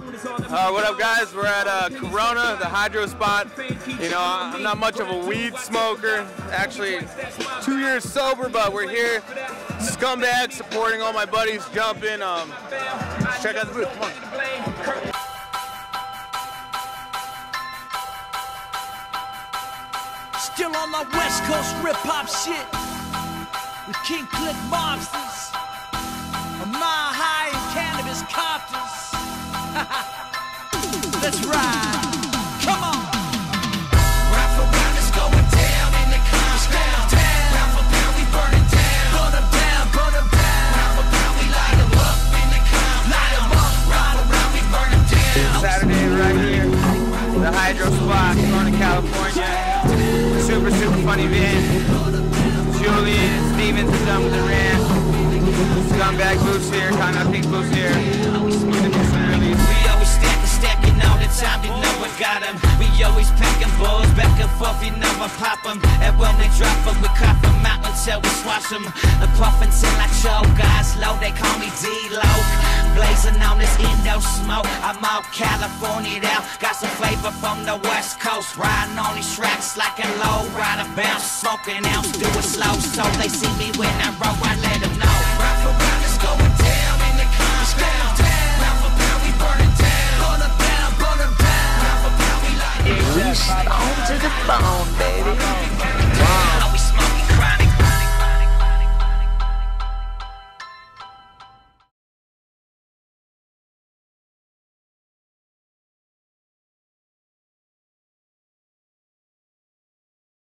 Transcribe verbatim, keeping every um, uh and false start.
Uh, what up, guys? We're at uh, Corona, the Hydrospot. You know, I'm not much of a weed smoker. Actually, two years sober, but we're here. Scumbag, supporting all my buddies, jumping. Um, check out the booth. Come on. Still on my West Coast rip hop shit with King Click Mobsters, a mile high in cannabis copters. Let's ride. Come on. Round for round, it's going down in the compound. Round for round, we burn it down. Burn them down, burn them down. Round for round, we light them up in the compound. Light them up. Round for round, we burn them down. Saturday right here, the Hydrospot, going to California. Super, super funny van. Julian, Stevens is done with the rant. Scumbag booths here, Kottonmouth Kings booths here. We always stacking, stacking all the time, you know I got them. We always packing balls back and forth, you know I pop them. And when they drop them, we cop them out until we swash them. And puff until I choke, guys low, they call me D-Loc. Blazing on this Indo smoke, I'm all California out. Got some flavor from the West Coast, riding on these tracks like a low rider bounce. Smoking ounce, do it slow, so they see me when I roll, I let them know. Round for round, it's going down in the compound. Round for round, we burn it down. Burn them down, burn them down. Round for round, we light it up. On to the bone, baby.